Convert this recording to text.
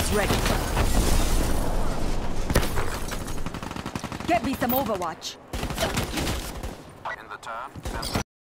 is ready. Get me some Overwatch. In the turn,